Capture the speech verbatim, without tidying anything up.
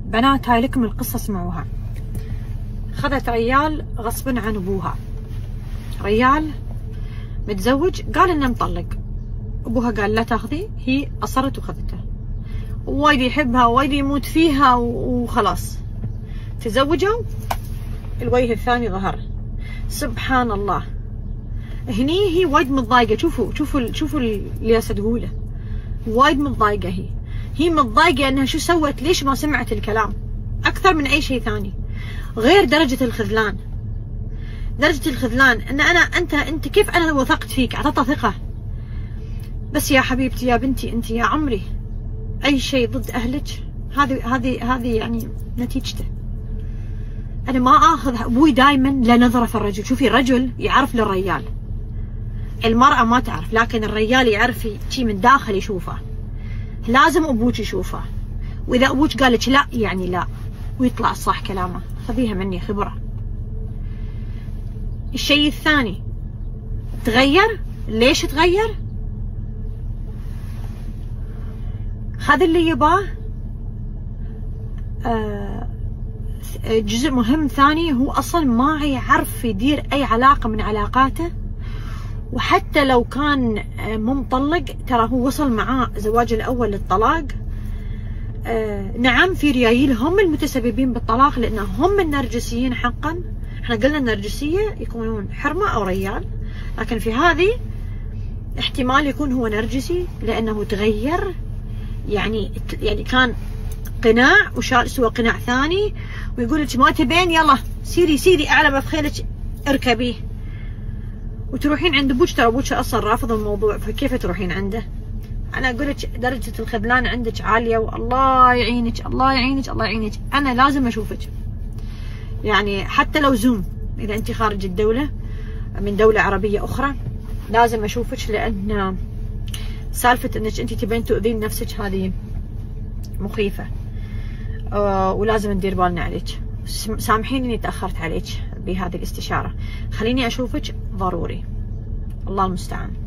بنات هاي لكم القصة اسمعوها. خذت ريال غصبا عن ابوها، ريال متزوج قال انه مطلق، ابوها قال لا تاخذي، هي اصرت وخذته، وايد يحبها وايد يموت فيها وخلاص. تزوجوا، الوجه الثاني ظهر. سبحان الله، هني هي وايد متضايقه. شوفوا شوفوا شوفوا اللي تقوله، وايد متضايقه. هي هي متضايقه انها شو سوت، ليش ما سمعت الكلام اكثر من اي شيء ثاني، غير درجه الخذلان. درجه الخذلان ان انا انت انت كيف انا وثقت فيك، اعطتها ثقه. بس يا حبيبتي يا بنتي انت يا عمري، اي شيء ضد اهلك هذه هذه هذه يعني نتيجته. انا ما اخذ ابوي دائما له نظره في الرجل. شوفي الرجل يعرف للرجال، المراه ما تعرف، لكن الرجال يعرف شي من داخل يشوفه. لازم ابوك يشوفه، واذا ابوك قال لك لا يعني لا، ويطلع صح كلامه. خذيها مني خبره. الشيء الثاني، تغير. ليش تغير؟ خذ اللي يباه. آه جزء مهم ثاني، هو اصلا ما يعرف يدير اي علاقه من علاقاته، وحتى لو كان مو مطلق ترى هو وصل معاه زواج الاول للطلاق. آه نعم في ريايل هم المتسببين بالطلاق لان هم النرجسيين حقا. احنا قلنا النرجسيه يكونون حرمه او ريال، لكن في هذه احتمال يكون هو نرجسي لانه تغير. يعني يعني كان قناع وشال سوى قناع ثاني، ويقول لك ما تبين يلا سيري سيري اعلى ما في خيلك اركبيه، وتروحين عند ابوك. ترى ابوك اصلا رافض الموضوع، فكيف تروحين عنده؟ انا اقول لك درجه الخذلان عندك عاليه، والله يعينك الله يعينك الله يعينك. انا لازم اشوفك، يعني حتى لو زوم، اذا انت خارج الدوله من دوله عربيه اخرى لازم اشوفك، لان سالفه انك انت تبين تؤذين نفسك هذه مخيفه. أه ولازم ندير بالنا عليك. سامحيني اني تاخرت عليك بهذه الاستشاره، خليني اشوفك ضروري. الله المستعان.